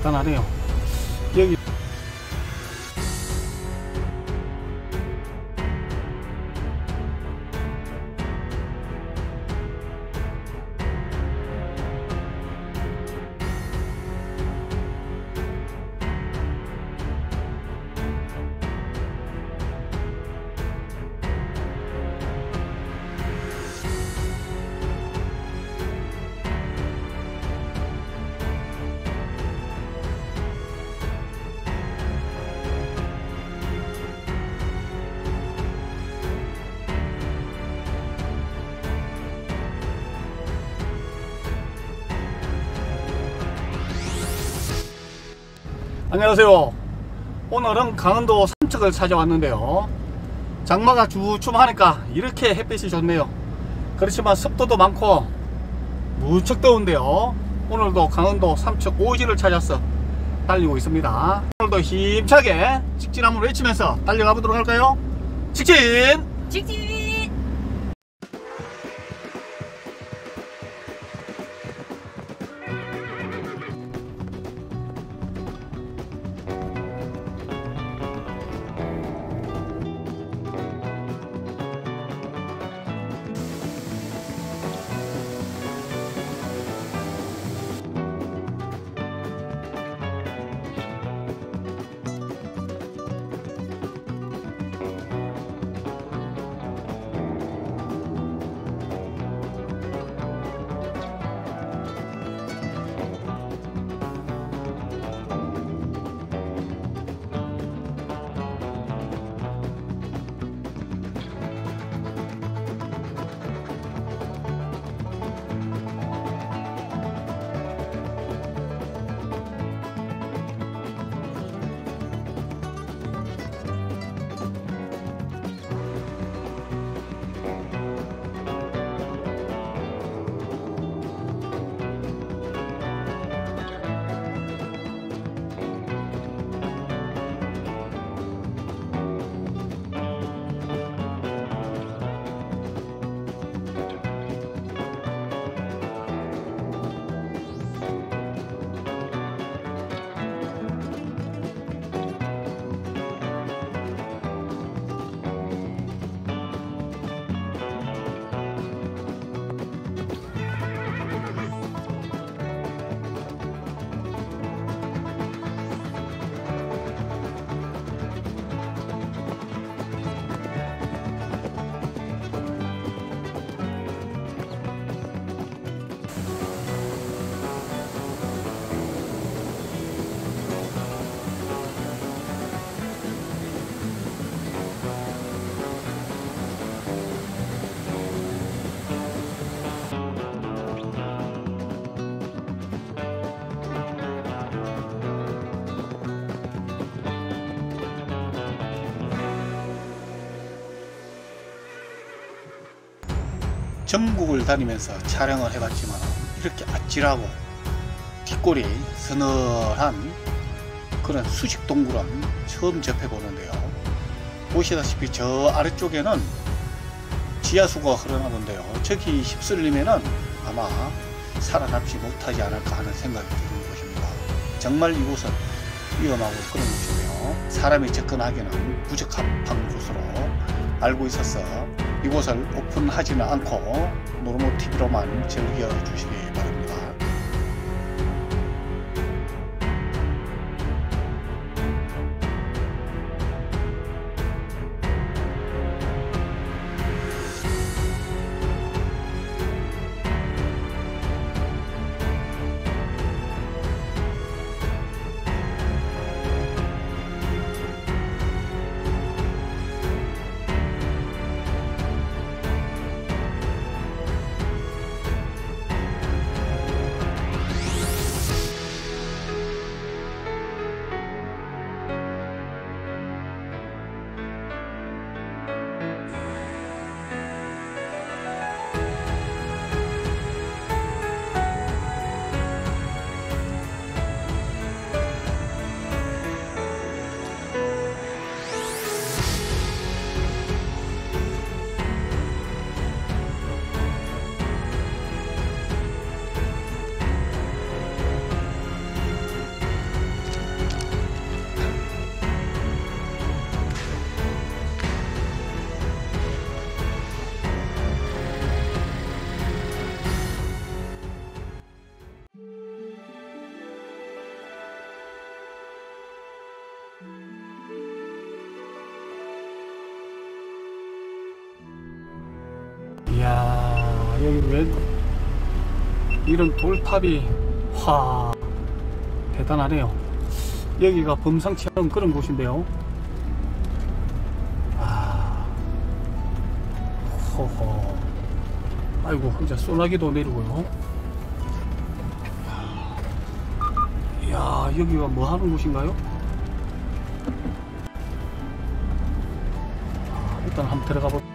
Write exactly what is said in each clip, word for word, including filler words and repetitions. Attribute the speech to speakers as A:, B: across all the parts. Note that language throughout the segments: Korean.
A: 대단하네요. 여기 안녕하세요. 오늘은 강원도 삼척을 찾아왔는데요. 장마가 주춤하니까 이렇게 햇빛이 좋네요. 그렇지만 습도도 많고 무척 더운데요. 오늘도 강원도 삼척 오지를 찾아서 달리고 있습니다. 오늘도 힘차게 직진 한번 외치면서 달려가 보도록 할까요? 직진!
B: 직진!
A: 전국을 다니면서 촬영을 해봤지만 이렇게 아찔하고 뒷골이 서늘한 그런 수직 동굴은 처음 접해보는데요. 보시다시피 저 아래쪽에는 지하수가 흐르나 본데요. 저기 휩쓸리면은 아마 살아남지 못하지 않을까 하는 생각이 드는 곳입니다. 정말 이곳은 위험하고 그런 곳이고요. 사람이 접근하기는 부적합한 곳으로 알고 있어서 이곳을 오픈하지는 않고 노르모 티비로만 즐겨주시기 바랍니다. 왜 이런 돌탑이 와 대단하네요. 여기가 범상치 않은 그런 곳인데요. 아, 허허. 아이고 이제 소나기도 내리고요. 이야, 여기가 뭐 하는 곳인가요? 아, 일단 한번 들어가 보.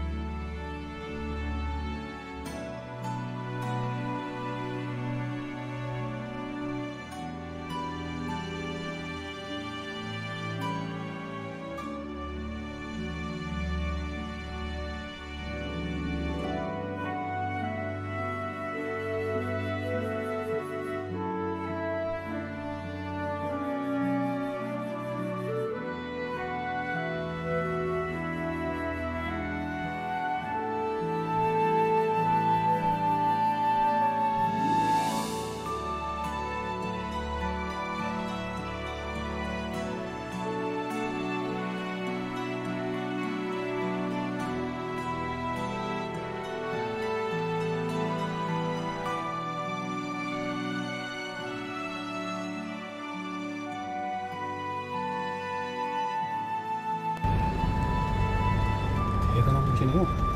A: 대단한 곳이네요.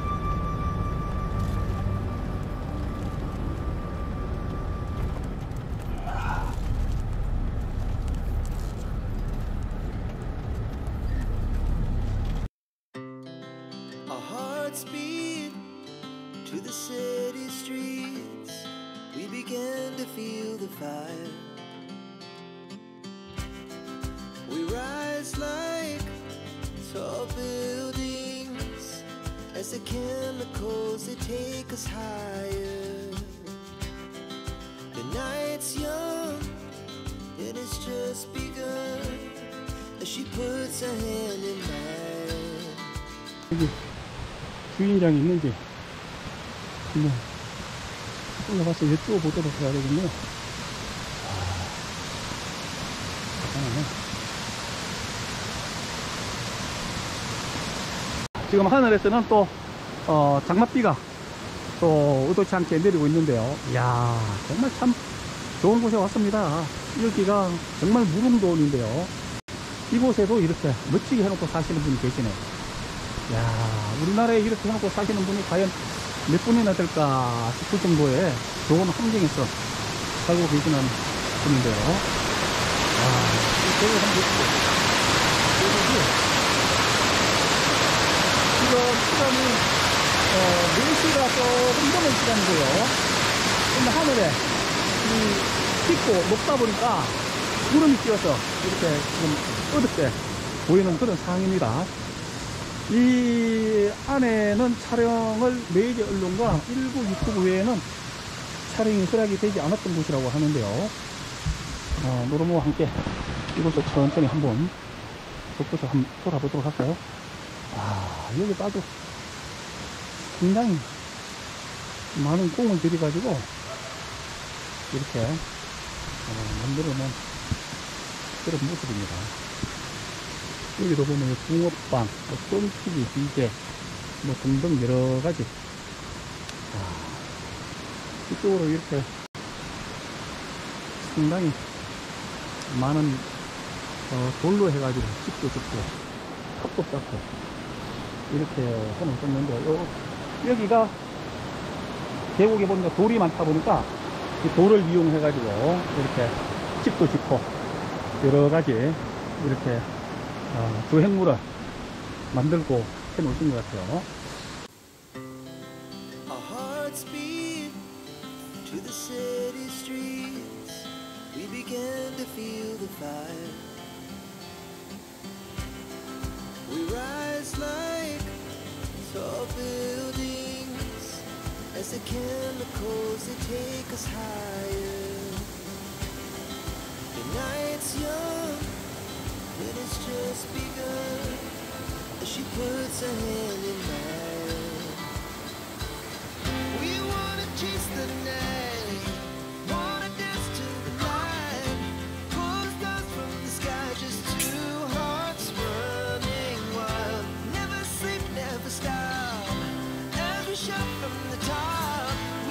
B: Our hearts beat to the city streets. We began to feel the fire. We rise like tall buildings as the chemicals they take us higher. The night's young and it's just begun as she puts her hand in mine.
A: 여기 주인장이 있는지 한번 올라가서 여쭤보도록 해야 되겠네요. 지금 하늘에서는 또 어, 장맛비가 또 의도치 않게 내리고 있는데요. 이야, 정말 참 좋은 곳에 왔습니다. 여기가 정말 무릉도원인데요. 이곳에도 이렇게 멋지게 해놓고 사시는 분이 계시네요. 야, 우리나라에 이렇게 해놓고 사시는 분이 과연 몇 분이나 될까 싶을 정도의 좋은 환경에서 살고 계시는 분인데요. 와, 저기 한번 보시죠. 지금 시간이 어, 네 시가 조금 넘은 시간이고요. 근데 하늘에 이 깊고 높다 보니까 구름이 끼어서 이렇게 좀 어둡게 보이는 그런 상황입니다. 이 안에는 촬영을 메이저 언론과 일부 유튜브 외에는 촬영이 허락이 되지 않았던 곳이라고 하는데요. 어, 노르모와 함께 이곳을 천천히 한번 돋보서 한번 돌아보도록 할까요? 아, 여기 봐도 굉장히 많은 공을 들여가지고 이렇게 어, 만들어 놓은 그런 모습입니다. 여기도 보면 붕어빵, 뭐 껌튀기, 비계, 뭐 등등 여러가지. 아, 이쪽으로 이렇게 상당히 많은 어, 돌로 해가지고 집도 짓고 컵도 쌓고 이렇게 해놓았는데, 요, 여기가 계곡에 보니까 돌이 많다 보니까 이 돌을 이용해가지고 이렇게 집도 짓고 여러가지 이렇게 어, 주행물을 만들고 해놓으신 것 같아요.
B: Our hearts beat to the city streets. We began to feel the fire. We rise like tall buildings as the chemicals they take us higher. The night's young and it's just begun as she puts her hand in mine. We wanna chase the night, wanna dance to the light, pull the stars from the sky, just two hearts running wild. Never sleep, never stop, as we shout from the top.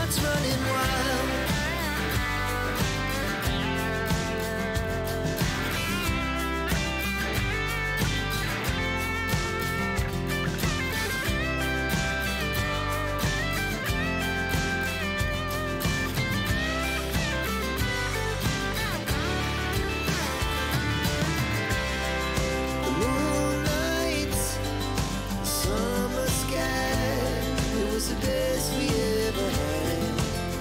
B: hearts running wild. The moonlight, summer sky, it was the best we ever had.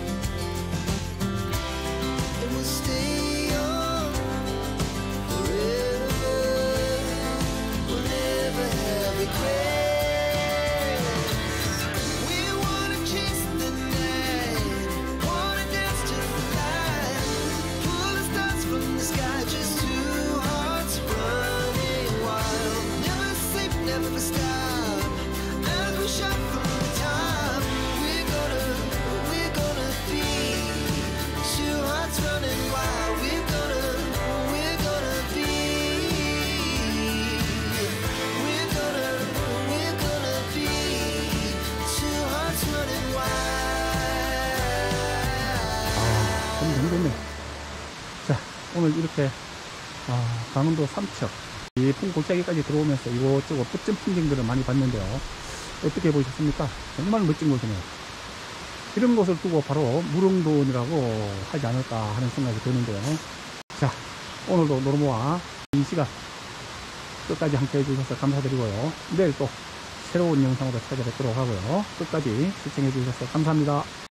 B: And we'll stay young forever. We'll never have regrets. We wanna chase the night, wanna dance to the light, pull the stars from the sky, just two hearts running wild. Never sleep, never stop, as we shot from the top. We're gonna, we're gonna be two hearts running wild. We're gonna, we're gonna be, we're gonna, we're gonna be two hearts running wild.
A: 참 힘드네. 자, 오늘 이렇게 아, 강원도 삼척 이 풍골짜기까지 들어오면서 이곳저곳 멋진 풍경들을 많이 봤는데요. 어떻게 보셨습니까? 정말 멋진 곳이네요. 이런 곳을 두고 바로 무릉도원이라고 하지 않을까 하는 생각이 드는데요. 자, 오늘도 노르모와 이 시간 끝까지 함께 해주셔서 감사드리고요. 내일 또 새로운 영상으로 찾아뵙도록 하고요. 끝까지 시청해 주셔서 감사합니다.